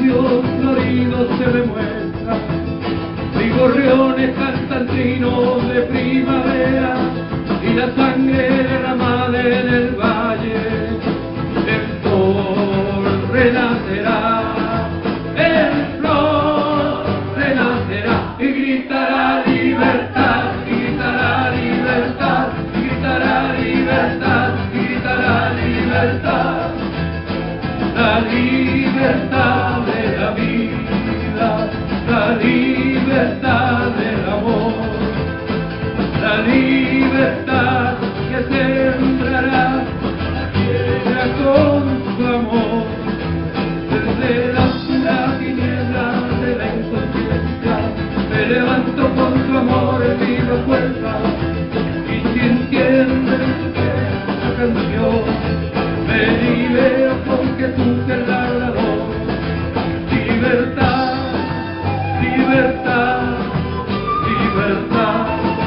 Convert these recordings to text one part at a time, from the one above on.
silencio florido se demuestra, y gorriones cantan trinos de primavera, y la sangre derramada en el valle, el sol renacerá, el flor renacerá, y gritará libertad, y gritará libertad, y gritará libertad, y gritará libertad. La libertad de la vida, la libertad del amor, la libertad que sembrará la tierra con su amor. Desde la oscura tiniebla de la inconsciencia me levanto con tu amor en viva fuerza, y si entiendes esta canción me libero porque tú te labrador. Libertad, libertad, libertad,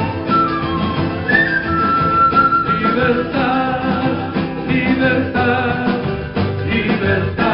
libertad, libertad, libertad.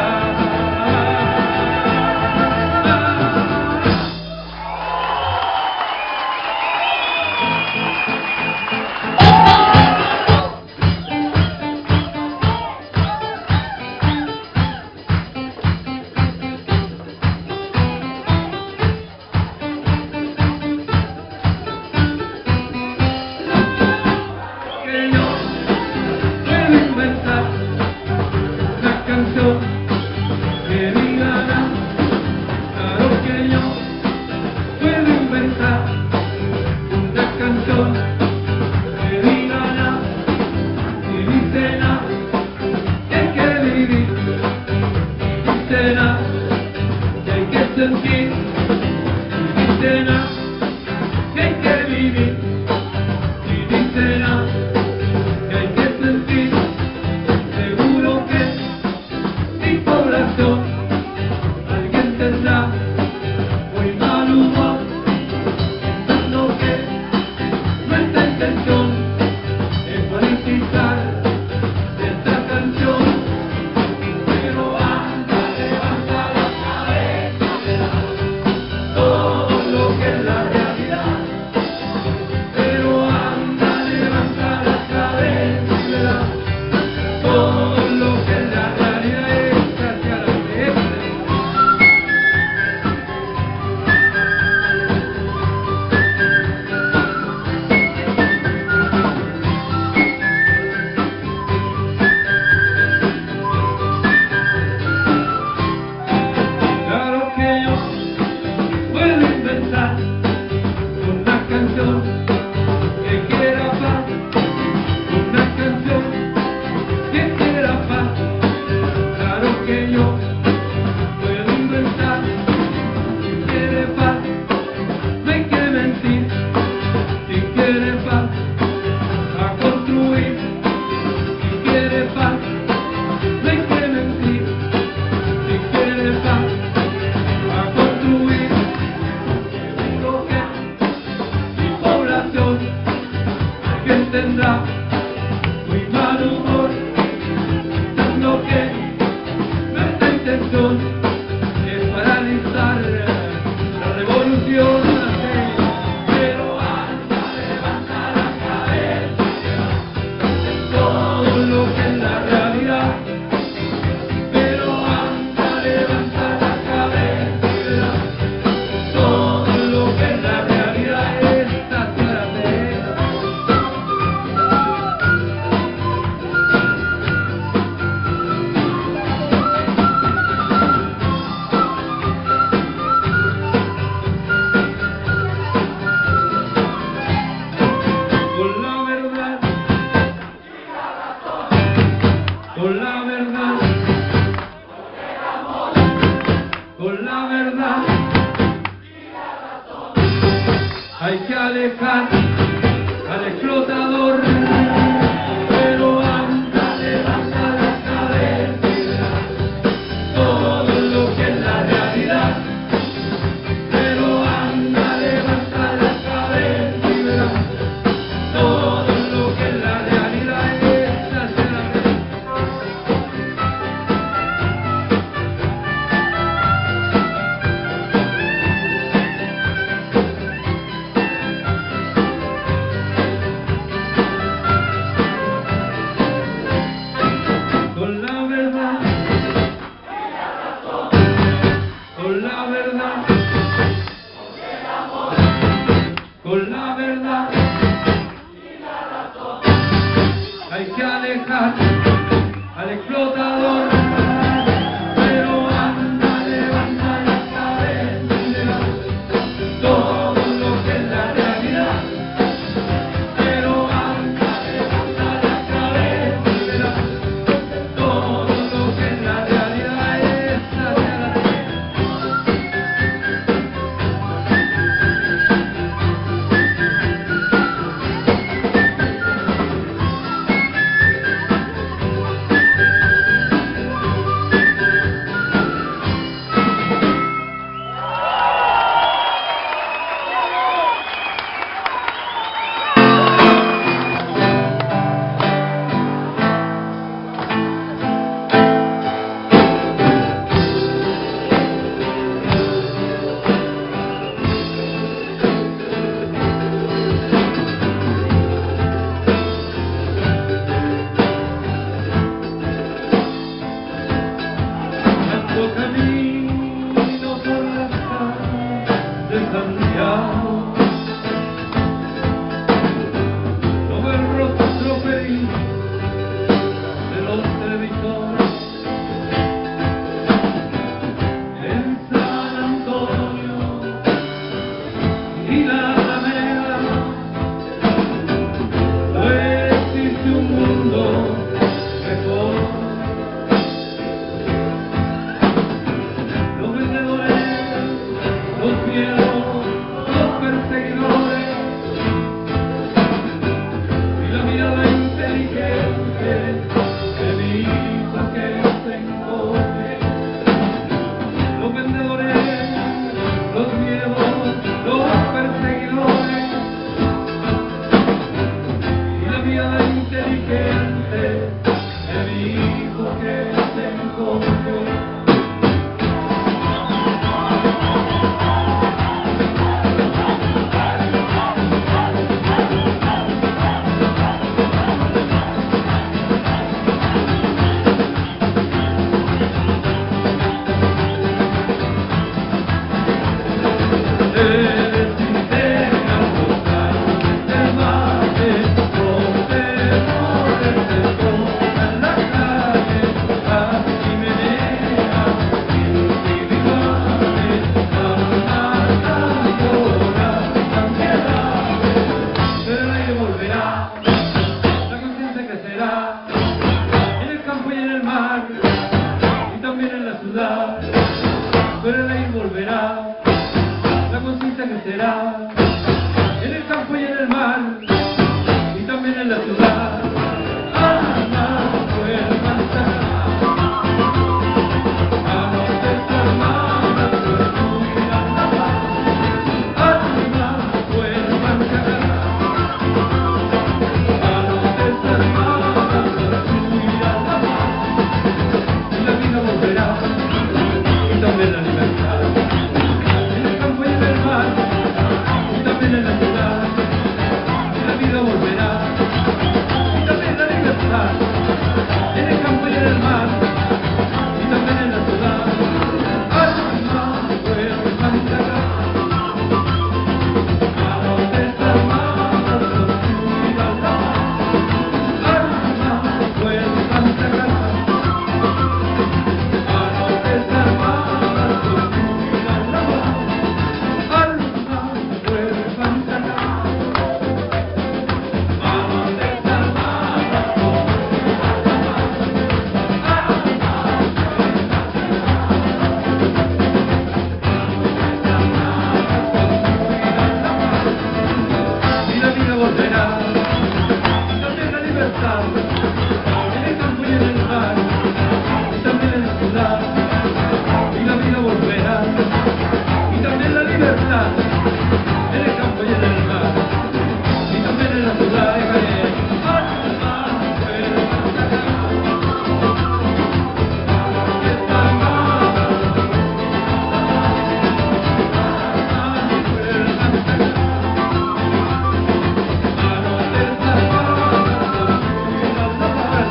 Hay que alejar al explotador, pero anda, levanta la cabeza, todo lo que es la realidad, pero anda, levanta la cabeza y verás, todo lo que es la realidad es la realidad. ciudad, pero el aire volverá, la conciencia crecerá, en el campo y en el mar, y también en la ciudad. Alma, vuelvan a sacar, a no desarmadas, construirán la paz. Alma, vuelvan a sacar, a no desarmadas, construirán la paz. Y la vida volverá, y también la libertad, en el campo y en el mar, y también en la ciudad. Y la vida volverá, y también la libertad, en el campo y en el mar, y también en la ciudad. Alma, vuelvan a sacar, a no desarmadas, construirán la paz. Alma, vuelvan a sacar, a no desarmadas, construirán la paz. Alma, vuelvan a sacar, a no desarmadas, construirán la paz. Y la vida volverá, y también la libertad, en el campo y en el mar, y también en la ciudad. Y la vida volverá, y también la libertad, en el campo y en el mar, y también en la ciudad. Alma, vuelvan a sacar, y esta amada, alma, vuelvan a sacar, a no desarmadas, construirán la paz.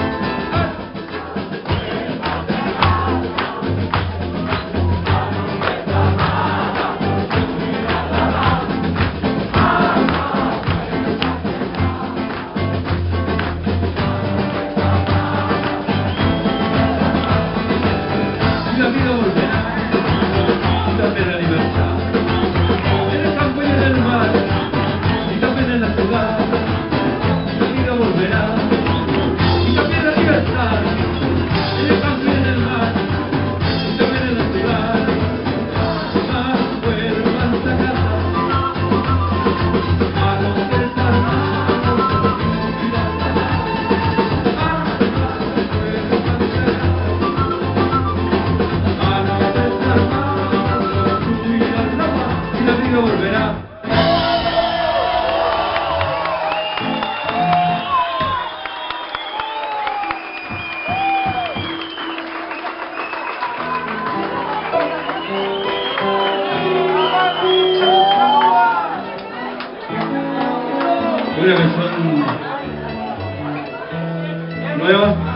Y la vida volverá, y también la libertad, en el campo y en el mar, y también en la ciudad. La vida volverá, y también la libertad, en el campo y en el mar, y también en la ciudad. Alma, vuelvan a sacar, a no desarmadas, construirán la paz. Alma, vuelvan a sacar, a no desarmadas, construirán la paz. Y la vida volverá. Una canción nueva.